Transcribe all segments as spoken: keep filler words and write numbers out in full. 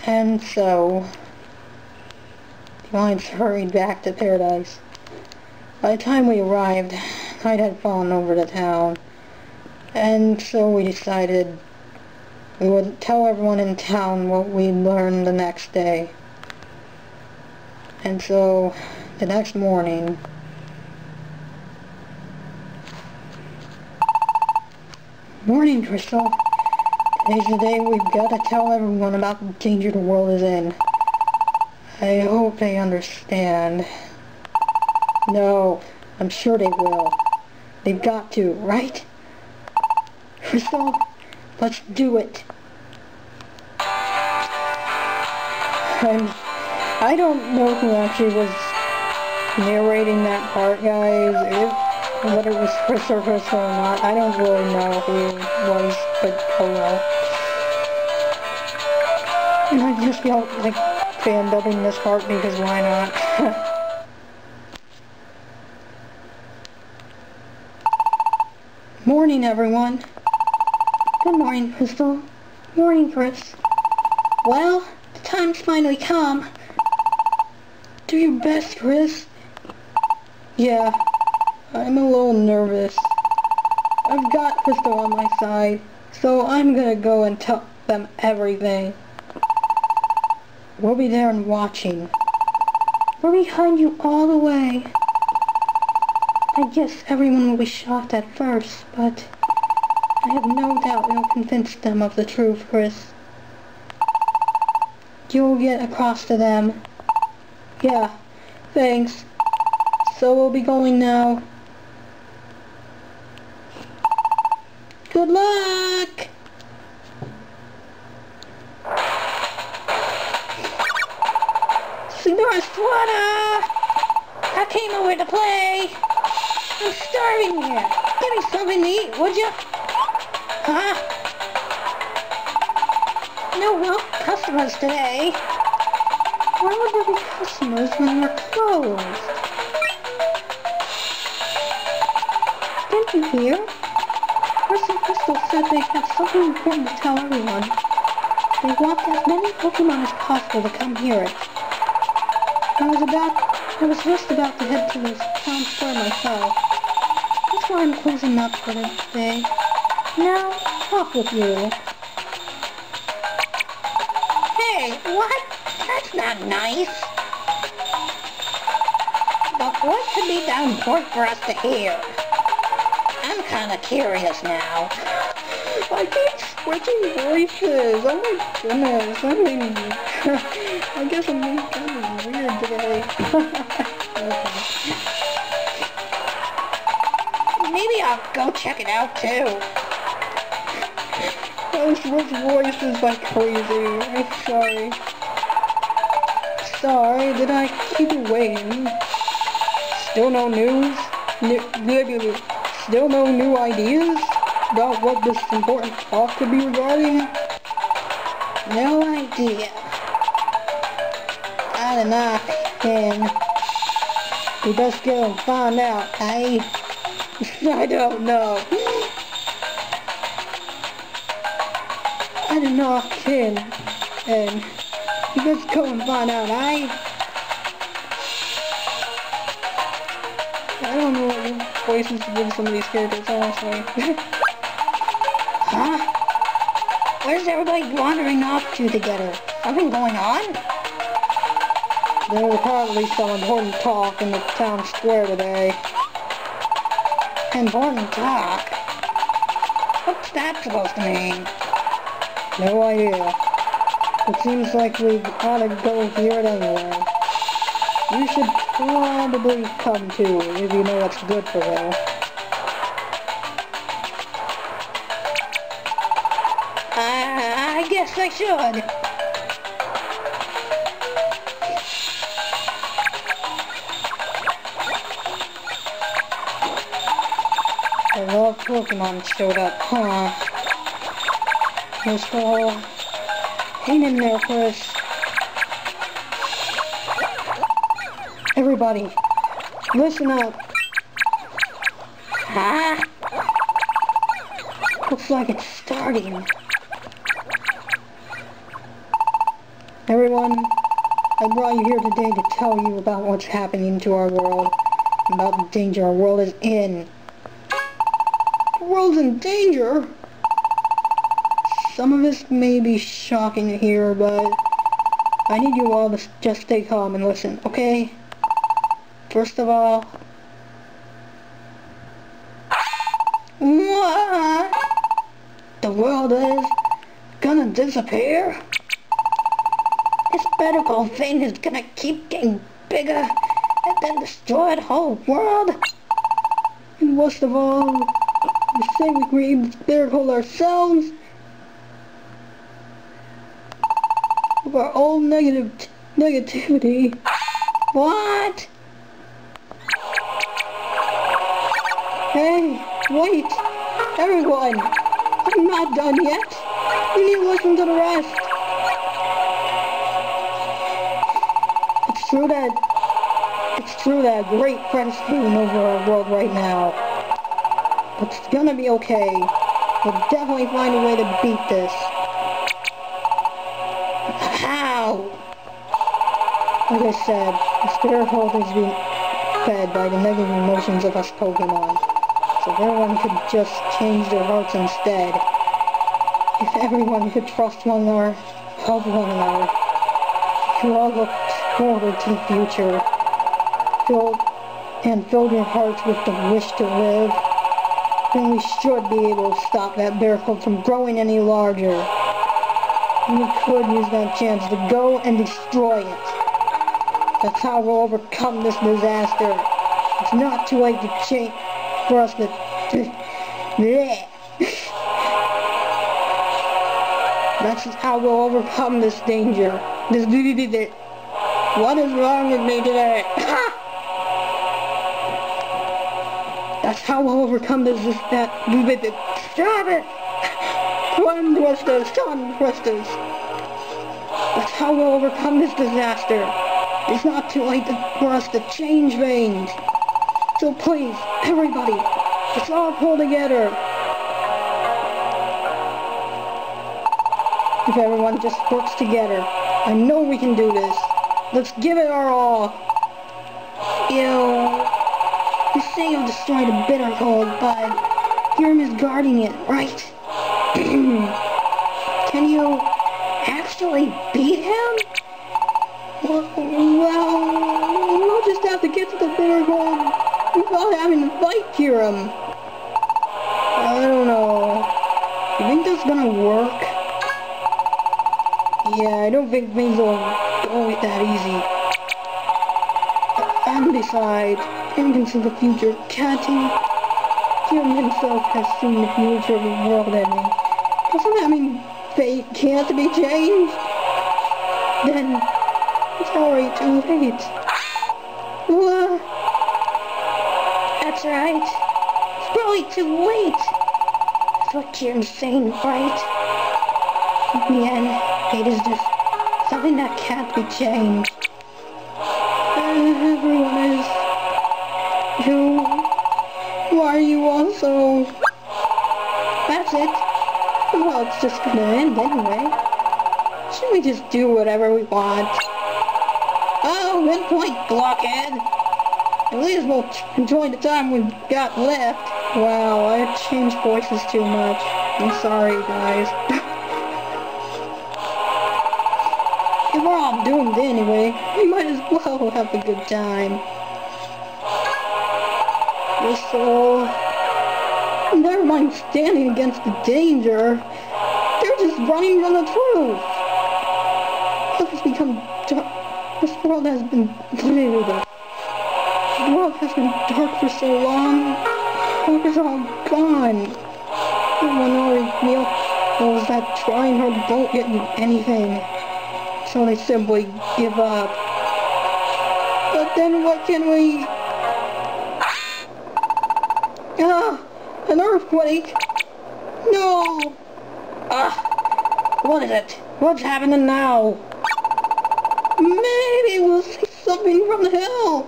And so, the lions hurried back to paradise. By the time we arrived, night had fallen over the town, and so we decided we would tell everyone in town what we learned the next day. And so, the next morning, Morning, Crystal. Today's the day we've got to tell everyone about the danger the world is in. I hope they understand. No, I'm sure they will. They've got to, right? Crystal, let's do it. I'm, I don't know who actually was narrating that part, guys. If, whether it was Chris or Crystal or not, I don't really know who it was, but oh well. And I just felt like fan-dubbing this part because why not? Morning, everyone. Good morning, Crystal. Morning, Chris. Well, the time's finally come. Do your best, Chris. Yeah, I'm a little nervous. I've got Crystal on my side, so I'm gonna go and tell them everything. We'll be there and watching. We're behind you all the way. I guess everyone will be shocked at first, but I have no doubt we'll convince them of the truth, Chris. You'll get across to them. Yeah, thanks. So we'll be going now. Good luck! Senora Swana! I came over to play! I'm starving here! Give me something to eat, would you? Huh? No well customers today. Why would there be customers when we're closed? Didn't you hear? Chris and Crystal said they have something important to tell everyone. They want as many Pokemon as possible to come hear it. I was about, I was just about to head to the town square myself. That's why I'm closing up for the day. Now, off with you. Hey, what? That's not nice. But what could be that important for us to hear? I'm kinda curious now. I keep switching voices. Oh my goodness. I mean, I guess I'm being kind of weird today. Okay. Maybe I'll go check it out too. I switch voices like crazy. I'm sorry. Sorry, did I keep you waiting? Still no news? N Still no new ideas about what this important talk could be regarding? No idea. I don't know, and we best go and find out, eh? I don't know. I do not care, and you best go and find out, eh? I don't know what voices to give some of these characters, honestly. Huh? Where's everybody wandering off to together? Something going on? There was probably some important talk in the town square today. Important talk? What's that supposed to mean? No idea. It seems like we ought to go hear it anyway. You should probably come too, if you know what's good for you. Uh, I guess I should. A lot of Pokemon showed up, huh? Crystal, hang in there, Chris. Everybody, listen up. Huh? Looks like it's starting. Everyone, I brought you here today to tell you about what's happening to our world, about the danger our world is in. The world's in danger? Some of this may be shocking to hear, but I need you all to just stay calm and listen, okay? First of all, what? The world is gonna disappear? This medical thing is gonna keep getting bigger and then destroy the whole world? And worst of all, you say we create this miracle ourselves? Of our own negative negativity? What? Hey, wait! Everyone! I'm not done yet! You need to listen to the rest! It's true that... It's true that a great threat is hanging over our world right now. But it's gonna be okay. We'll definitely find a way to beat this. How? Like I said, the spirit world is being fed by the negative emotions of us Pokémon. So if everyone could just change their hearts instead. If everyone could trust one another, help one another. If you all look forward to the future, fill, and fill your hearts with the wish to live, then we should be able to stop that miracle from growing any larger. We could use that chance to go and destroy it. That's how we'll overcome this disaster. It's not too late to change for us to... to bleh. That's how we'll overcome this danger. This... What is wrong with me today? That's how we'll overcome this... this that... Stop it! Run, thrusters! Run, thrusters! That's how we'll overcome this disaster. It's not too late to, for us to change things. So please, everybody, let's all pull together. If everyone just works together, I know we can do this. Let's give it our all. Ew. You say you'll destroy the bitter cold, but Hiram is guarding it, right? Can you actually beat him? Well, well, we'll just have to get to the bitter cold without having to fight Hiram. I don't know. You think that's gonna work? Yeah, I don't think things will go that easy. And besides, Hiram can see the future. Can't he? Hiram himself has seen the future of the world ending. Doesn't that mean fate can't be changed? Then it's already too late. What? That's right. It's probably too late. That's what you're saying, right? In the end, fate is just something that can't be changed. Everyone is... You... Why are you also... That's it. Well, it's just gonna end anyway. Shouldn't we just do whatever we want? Oh, good point, blockhead. At least we'll enjoy the time we've got left. Wow, I changed voices too much. I'm sorry, guys. If we're all doomed anyway, we might as well have a good time. So, never mind standing against the danger. They're just running from the truth. Look, it's become dark. This world has been the world has been dark for so long. Hope is all gone. Everyone already feels that trying hard won't get you anything. So they simply give up. But then what can we... Ah! An earthquake! No! Ah! What is it? What's happening now? Maybe we'll see something from the hill!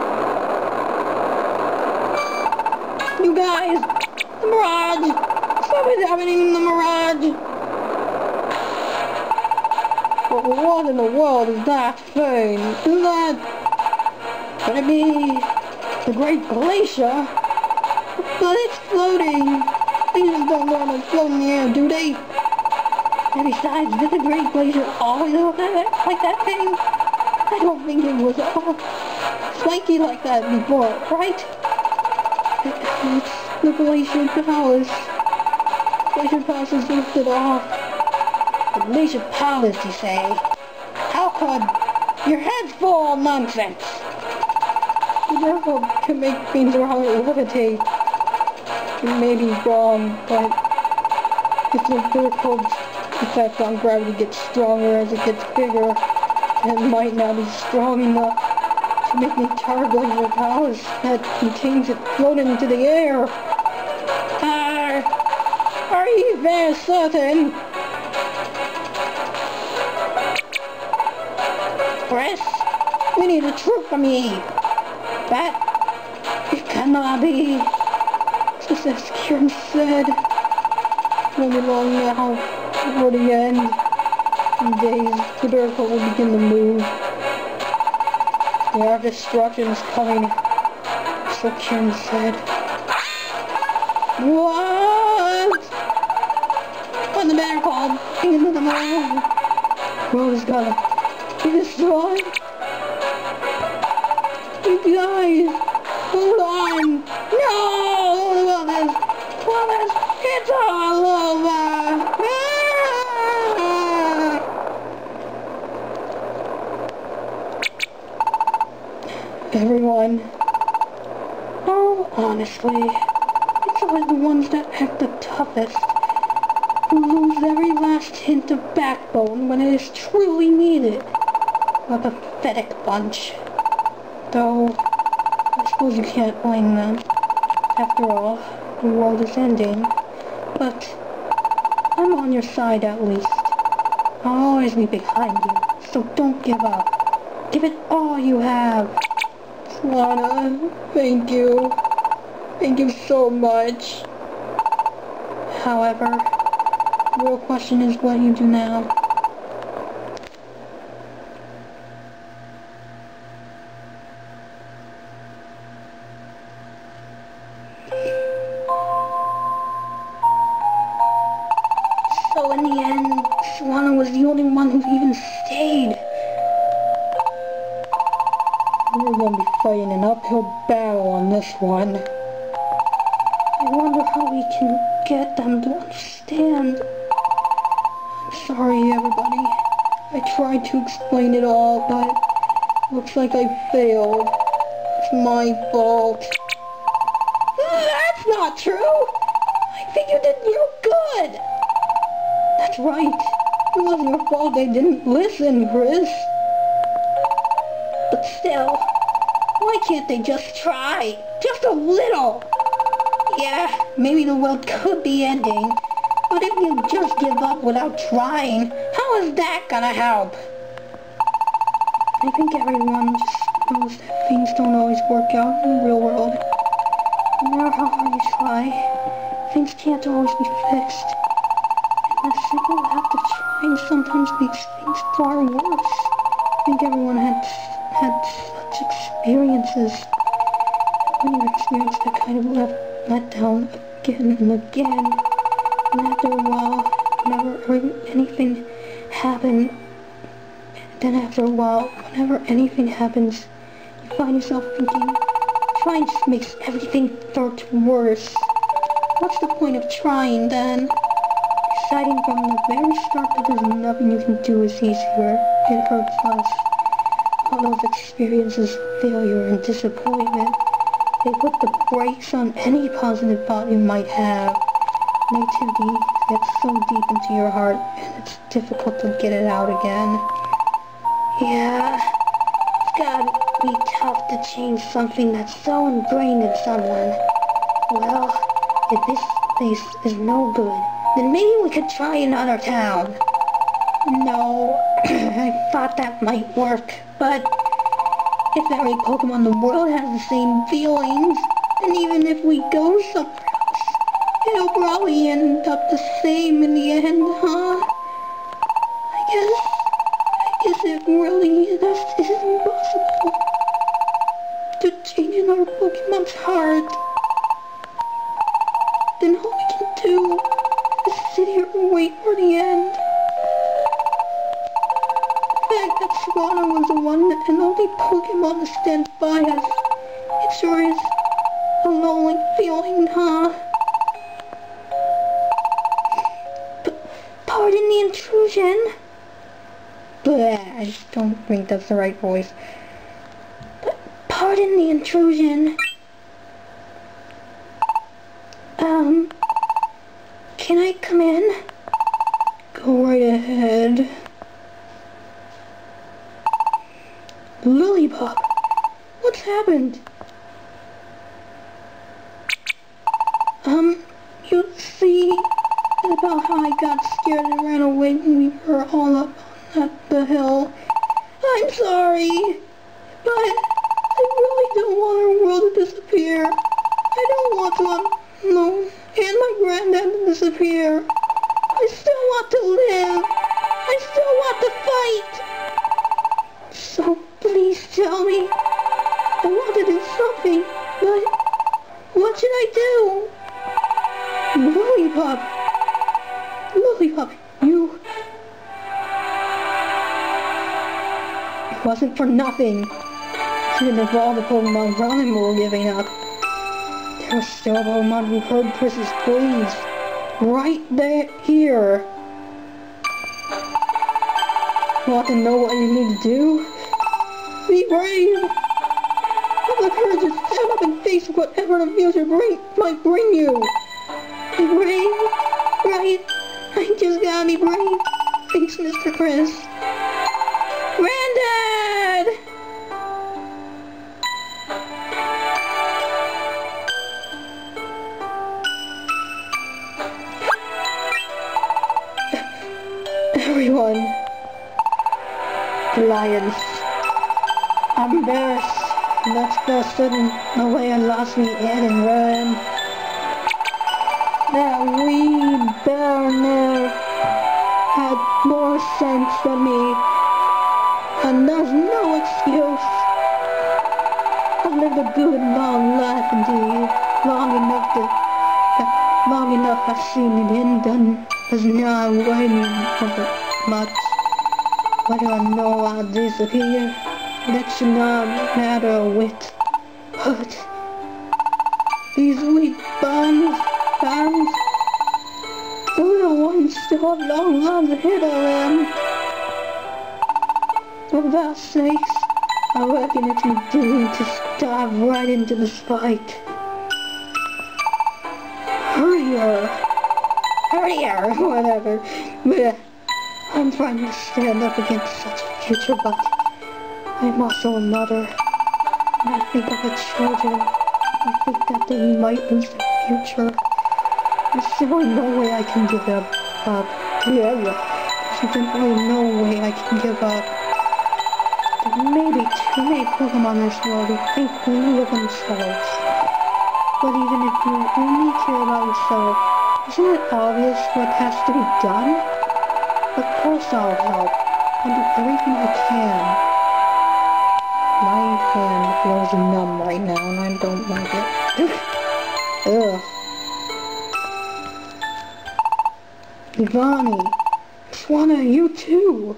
You guys! The mirage! It's What is happening in the mirage? But what in the world is that thing? Is that... Could it be the Great Glacier? But it's floating. They just don't normally float in the air, do they? And besides, did the Great Glacier always look like that, like that thing? I don't think it was all swanky like that before, right? It's the Glacier Palace. Glacier Palace is lifted off. The Glacier Palace, you say? How could... Your head's full of nonsense. The miracle can make things around it levitate. It may be wrong, but if the miracle's effect on gravity gets stronger as it gets bigger, it might not be strong enough to make the entire Glacier Palace that contains it float into the air. Are, are you very certain? Chris, we need the truth from you. That it cannot be. Just as Kieran said, won't be long now before the end. In days, the miracle will begin to move. The art of destruction is coming. So Kieran said. What? When the miracle into the moon, the world is gonna be destroyed. You guys, hold on. No! Wellness! Wellness! It's all over! Ah! Everyone. Oh, honestly, it's always the ones that act the toughest who lose every last hint of backbone when it is truly needed. A pathetic bunch. Though, I suppose you can't blame them. After all, the world is ending. But I'm on your side at least. I'll always be behind you, so don't give up. Give it all you have. Lana, thank you. Thank you so much. However, the real question is what you do now. So in the end, Solana was the only one who even stayed. We're gonna be fighting an uphill battle on this one. I wonder how we can get them to understand. I'm sorry, everybody. I tried to explain it all, but looks like I failed. It's my fault. That's not true! I think you did real good! That's right. It wasn't your fault they didn't listen, Chris. But still, why can't they just try? Just a little! Yeah, maybe the world could be ending, but if you just give up without trying, how is that gonna help? I think everyone just knows that things don't always work out in the real world. No matter how hard you try, things can't always be fixed. And the simple act of trying sometimes makes things far worse. I think everyone had had such experiences. When you experience that kind of let, let down again and again, and after a while, whenever anything happened, then after a while, whenever anything happens, you find yourself thinking, trying just makes everything hurt worse. What's the point of trying then? Deciding from the very start that there's nothing you can do is easier. It hurts less. All those experiences of failure and disappointment, they put the brakes on any positive thought you might have. Negativity gets so deep into your heart, and it's difficult to get it out again. Yeah, it's gotta be tough to change something that's so ingrained in someone. Well, if this place is no good, then maybe we could try another town. No, I thought that might work, but if every Pokemon in the world has the same feelings, and even if we go somewhere else, it'll probably end up the same in the end, huh? I guess, I guess it really is, is impossible to change another Pokemon's heart. Then all we can do is sit here and wait for the end. The fact that Swanna was the one and only Pokemon to stand by us, it sure is a lonely feeling, huh? P pardon the intrusion. Blah, I don't think that's the right voice. But pardon the intrusion. Um, can I come in? Go right ahead. Lollipop, what's happened? Um, you see about how I got scared and ran away when we were all up on the hill? I'm sorry, but I really don't want our world to disappear. I don't want to No, and my granddad to disappear. I still want to live. I still want to fight. So please tell me. I want to do something, but what should I do? Lollipop. Lollipop, you... It wasn't for nothing. Even if all the Pokemon running were giving up, there was still a Pokemon who heard Chris's pleas. Right there, here. Want to know what you need to do? Be brave! Have the courage to stand up and face whatever the future bring, might bring you. Be brave, right? I just gotta be brave. Thanks, Mister Chris. Granddad! Everyone. Lions. I'm embarrassed. That's the sudden the way I lost me Ed and ran. That wee bear there had more sense than me. And there's no excuse. I've lived a good long life indeed. Long enough to long enough I've seen it end done. Does not weigh me much. Whether I know I'll disappear, that should not matter a whit. But these weak bonds, bonds, the little ones still have long lives ahead of them. For God's sakes, I reckon it's my duty to dive right into this fight. Hurrier! Hurrier! Whatever. Blech. I'm trying to stand up against such a future, but I'm also a mother. And I think of the children. I think that they might lose their future. There's simply no way I can give up. up. Yeah, yeah. There's simply no way I can give up. There may be too many Pokemon in this world who think only of themselves. But even if you only care about yourself, isn't it obvious what has to be done? Of course I'll help. I'll do everything I can. My hand feels numb right now and I don't like it. Ugh. Ivani, Swanna, you too.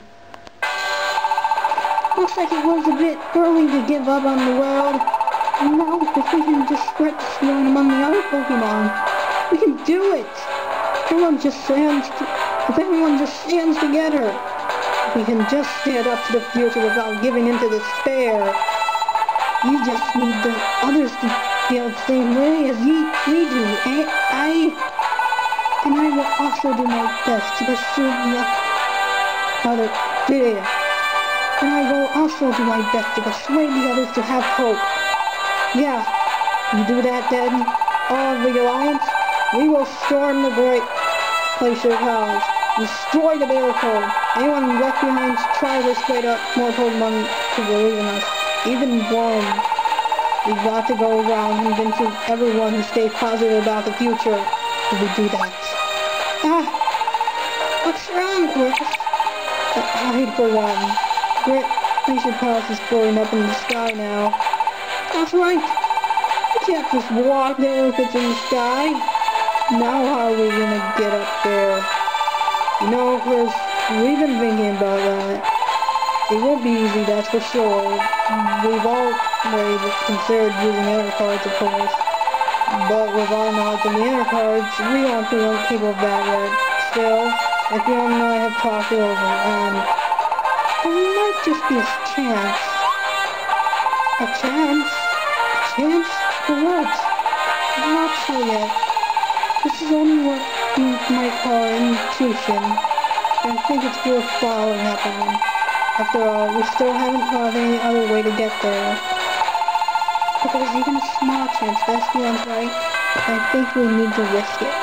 Looks like it was a bit early to give up on the world. And now if we can just spread the swarm among the other Pokemon, we can do it. Everyone just stands If everyone just stands together, if we can just stand up to the future without giving in to despair. You just need the others to feel the same way as you, we do. And I, and I will also do my best to pursue the other fear. And I will also do my best to persuade the others to have hope. Yeah, you do that then, all of the Alliance, we will storm the great place of house. Destroy the miracle. Anyone left behind, try to persuade up more Pokemon to believe in us. Even one. We've got to go around convincing everyone to stay positive about the future. if we do that. Ah! What's wrong, Chris? I, I had forgotten. Great Glacier Palace is floating up in the sky now. That's right. You can't just walk there if it's in the sky. Now how are we gonna get up there? You know, Chris, we've been thinking about that. It won't be easy, that's for sure. We've already considered using air cards, of course. But with our knowledge of the air cards, we don't feel capable of that yet. Still, if you and I have talked it over, and there might just be a chance. A chance? A chance? For what? I'm not sure yet. This is only what you might call intuition. I think it's worth following up on. After all, we still haven't thought of any other way to get there. But there's even a small chance that's the end, right? I think we need to risk it.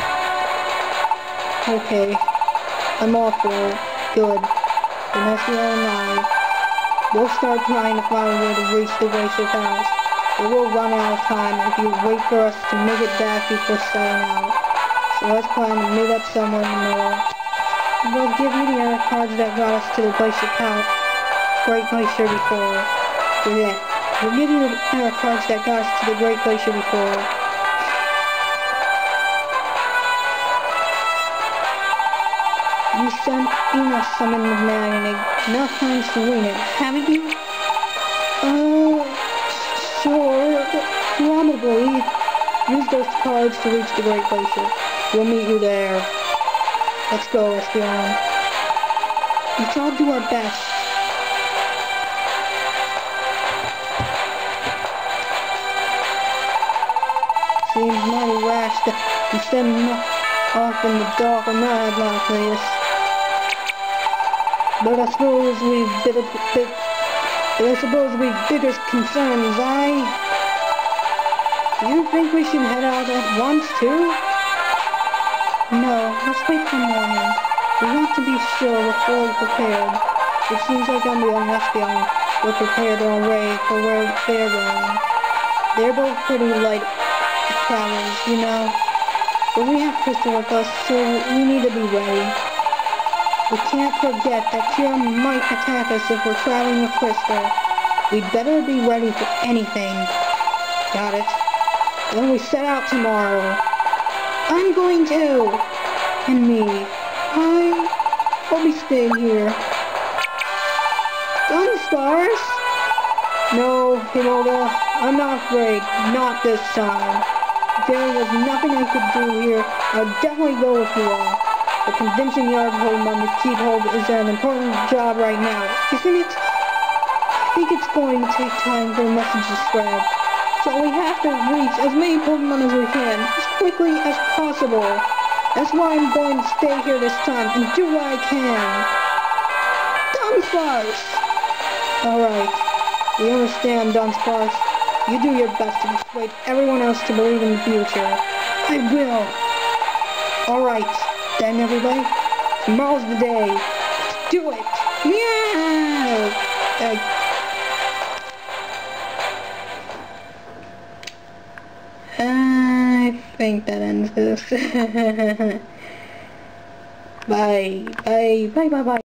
Okay. I'm all for it. Good. Then Esquiel and I will start trying to find a way to reach the Glacier Palace. It will run out of time if you wait for us to make it back before setting out. So let's plan to meet up somewhere in the middle. We'll give you the air cards that got us to the Glacier Palace, Great Glacier before. Yeah, we'll give you the air cards that got us to the Great Glacier before. You sent Ina summon the magnet enough times to win it, haven't you? Oh, sure. Probably. Use those cards to reach the Great Glacier. We'll meet you there. Let's go, Esquiel. Let's all do our best. Seems mighty rash to be sending off in the dark and mad like this. But I suppose we've bit of bit. But I suppose we've bigger concerns, eh? Do you think we should head out at once too? No, let's wait for morning. We want to be sure we're fully prepared. It seems like Umbria and Esquiel were prepared already for where they're going. They're both pretty light travelers, you know. But we have Crystal with us, so we need to be ready. We can't forget that Kira might attack us if we're traveling with Crystal. We'd better be ready for anything. Got it. Then we set out tomorrow. I'm going to. And me. I... I'll be staying here. Gunstars? No, Himolda, I'm not afraid. Not this time. If there was nothing I could do here, I'd definitely go with you all. But convincing the Pokémon to keep hold is an important job right now, isn't it? I think it's going to take time for the message to spread. So we have to reach as many Pokémon as we can, as quickly as possible. That's why I'm going to stay here this time and do what I can. Dunsparce! Alright, we understand, Dunsparce. You do your best to persuade everyone else to believe in the future. I will. Alright, then everybody, tomorrow's the day. Let's do it! Yeah! Uh, I think that ends this. Bye. Bye. Bye. Bye. Bye.